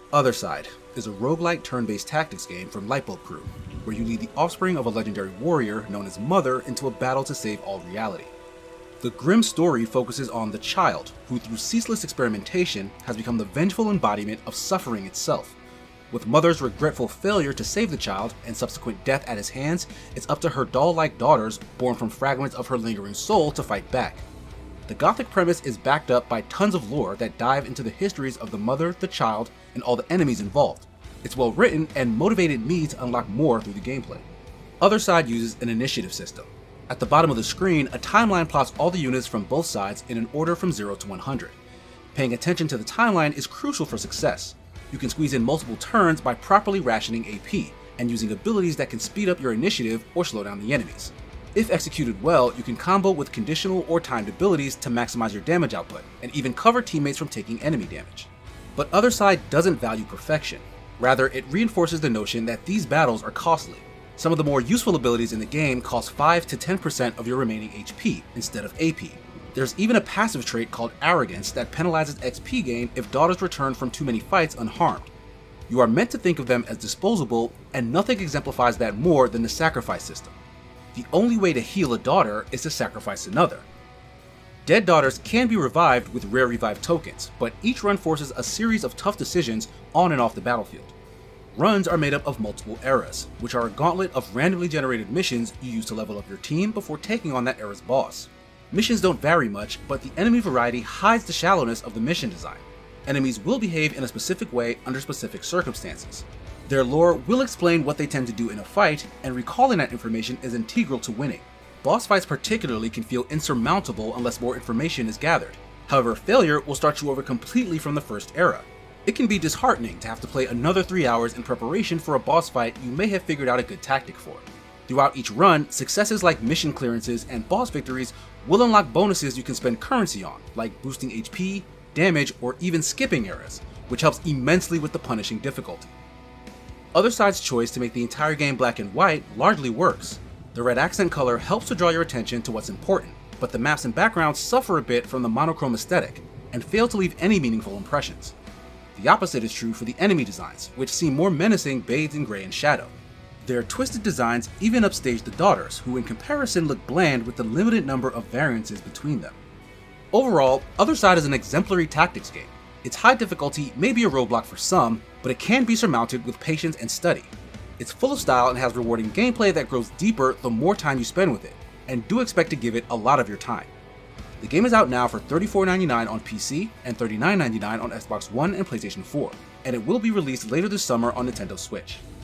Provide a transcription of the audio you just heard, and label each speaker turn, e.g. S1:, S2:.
S1: Otherside is a roguelike turn-based tactics game from Lightbulb Crew, where you lead the offspring of a legendary warrior known as Mother into a battle to save all reality. The grim story focuses on the child, who through ceaseless experimentation has become the vengeful embodiment of suffering itself. With Mother's regretful failure to save the child and subsequent death at his hands, it's up to her doll-like daughters, born from fragments of her lingering soul, to fight back. The Gothic premise is backed up by tons of lore that dive into the histories of the mother, the child, and all the enemies involved. It's well written and motivated me to unlock more through the gameplay. Otherside uses an initiative system. At the bottom of the screen, a timeline plots all the units from both sides in an order from 0 to 100. Paying attention to the timeline is crucial for success. You can squeeze in multiple turns by properly rationing AP, and using abilities that can speed up your initiative or slow down the enemies. If executed well, you can combo with conditional or timed abilities to maximize your damage output, and even cover teammates from taking enemy damage. But Otherside doesn't value perfection. Rather, it reinforces the notion that these battles are costly. Some of the more useful abilities in the game cost 5 to 10% of your remaining HP instead of AP. There's even a passive trait called Arrogance that penalizes XP gain if daughters return from too many fights unharmed. You are meant to think of them as disposable, and nothing exemplifies that more than the sacrifice system. The only way to heal a daughter is to sacrifice another. Dead daughters can be revived with rare revive tokens, but each run forces a series of tough decisions on and off the battlefield. Runs are made up of multiple eras, which are a gauntlet of randomly generated missions you use to level up your team before taking on that era's boss. Missions don't vary much, but the enemy variety hides the shallowness of the mission design. Enemies will behave in a specific way under specific circumstances. Their lore will explain what they tend to do in a fight, and recalling that information is integral to winning. Boss fights particularly can feel insurmountable unless more information is gathered. However, failure will start you over completely from the first era. It can be disheartening to have to play another 3 hours in preparation for a boss fight you may have figured out a good tactic for. Throughout each run, successes like mission clearances and boss victories will unlock bonuses you can spend currency on, like boosting HP, damage, or even skipping eras, which helps immensely with the punishing difficulty. Otherside's choice to make the entire game black and white largely works. The red accent color helps to draw your attention to what's important, but the maps and backgrounds suffer a bit from the monochrome aesthetic and fail to leave any meaningful impressions. The opposite is true for the enemy designs, which seem more menacing bathed in gray and shadow. Their twisted designs even upstage the daughters, who in comparison look bland with the limited number of variances between them. Overall, Otherside is an exemplary tactics game. Its high difficulty may be a roadblock for some, but it can be surmounted with patience and study. It's full of style and has rewarding gameplay that grows deeper the more time you spend with it, and do expect to give it a lot of your time. The game is out now for $34.99 on PC and $39.99 on Xbox One and PlayStation 4, and it will be released later this summer on Nintendo Switch.